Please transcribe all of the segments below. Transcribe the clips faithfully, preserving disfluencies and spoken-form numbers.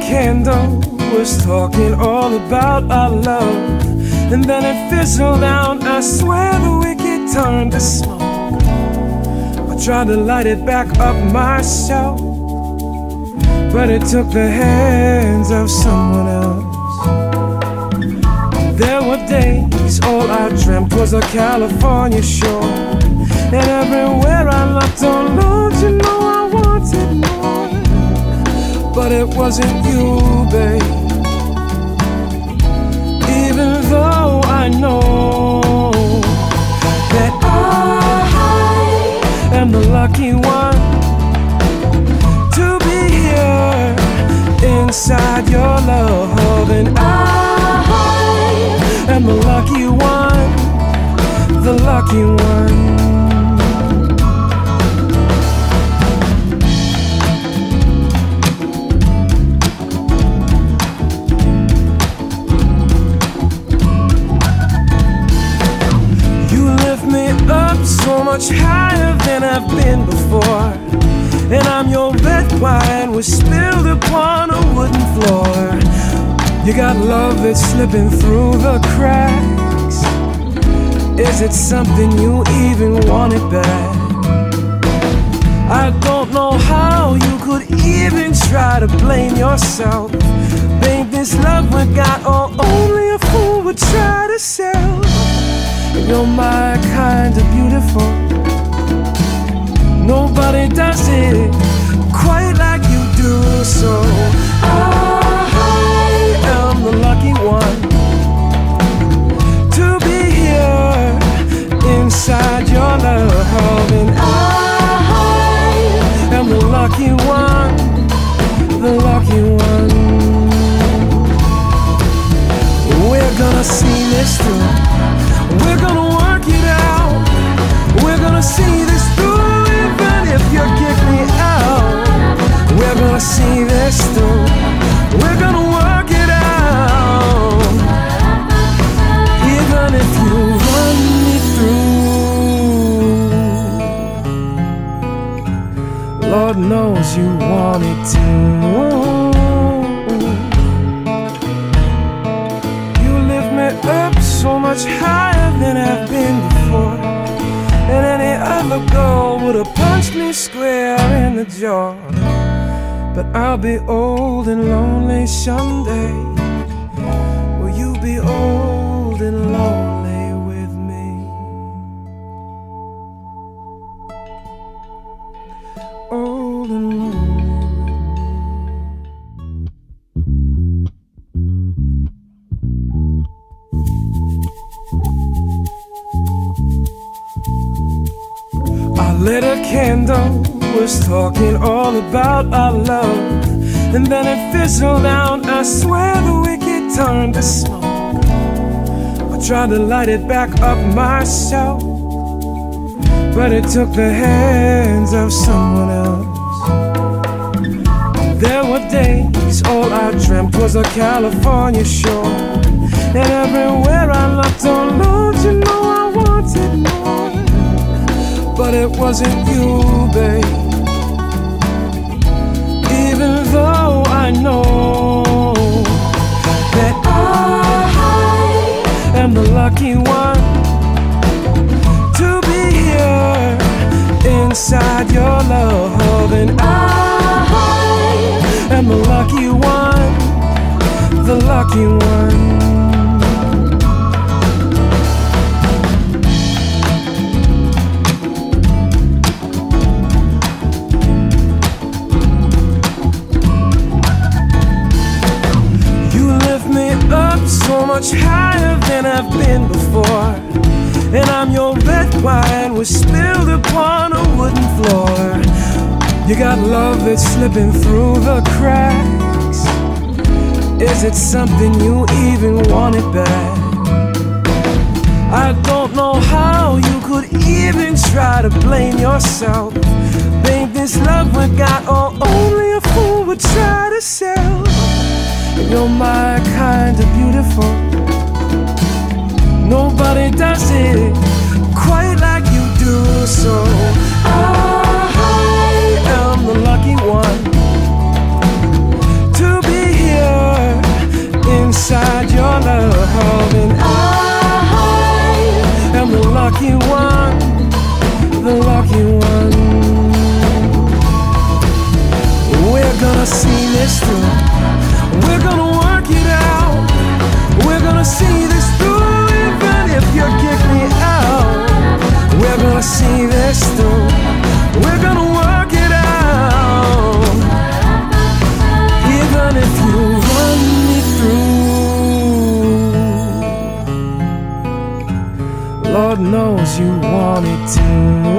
candle was talking all about our love, and then it fizzled out. I swear the wicked turned to smoke. I tried to light it back up myself, but it took the hands of someone else. There were days all I dreamt was a California shore, and everywhere I looked, oh Lord, you know I wanted more. But it wasn't you, babe. Even though I know that I am the lucky one to be here inside your love, and I am the lucky one, the lucky one. So much higher than I've been before, and I'm your red wine was spilled upon a wooden floor. You got love that's slipping through the cracks. Is it something you even wanted back? I don't know how you could even try to blame yourself. Babe, this love we got, oh, only a fool would try to sell. You're my kind of beautiful. Nobody does it quite like you do. So I am the lucky one to be here inside your love, and I am the lucky one, the lucky one. We're gonna see this through. We're gonna work it out. We're gonna see this through, even if you kick me out. We're gonna see this through. We're gonna work it out, even if you run me through. Lord knows you want it to. You lift me up so much higher than I've been before, and any other girl would have punched me square in the jaw. But I'll be old and lonely someday. Will you be old and lonely with me? Old and lonely. Lit a candle was talking all about our love, and then it fizzled out. I swear the wicked turned to smoke. I tried to light it back up myself, but it took the hands of someone else. There were days all I dreamt was a California shore, and everywhere I looked, oh Lord, you know I wanted more. But it wasn't you, babe. Even though I know that I am the lucky one to be here inside your love, and I am the lucky one, the lucky one. So much higher than I've been before, and I'm your red wine was spilled upon a wooden floor. You got love that's slipping through the cracks. Is it something you even wanted back? I don't know how you could even try to blame yourself. Babe, this love we got, oh, only a fool would try to sell. You're my kind of beautiful. Nobody does it quite like you do. So I am the lucky one to be here Lord knows you wanted to.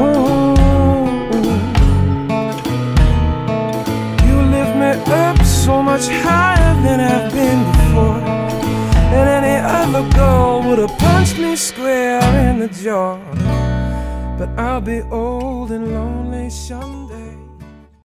You lift me up so much higher than I've been before, and any other girl would have punched me square in the jaw. But I'll be old and lonely someday.